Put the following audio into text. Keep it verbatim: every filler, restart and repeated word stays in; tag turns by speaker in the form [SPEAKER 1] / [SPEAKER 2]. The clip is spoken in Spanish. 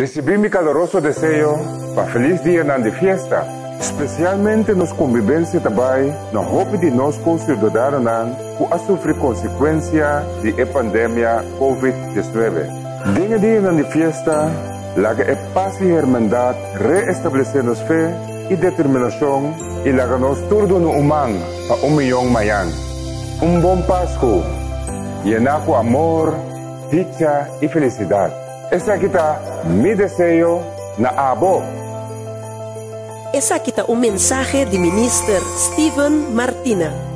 [SPEAKER 1] Recibí mi caloroso deseo para feliz día de fiesta, especialmente nos convivencia também na hope de nós conciudadanos que a sofrer consequência da pandemia COVID diecinueve. Dinga dia de fiesta, laga é paz e hermandad, reestabelecernos fé e determinação e laga nos tudo no umang pa um milhão mayan. Um bom Pasko, llena com amor, dicha e felicidade. Esa kita mi deseo na abo.
[SPEAKER 2] Esa kita un mensaje de Minister Steven Martina.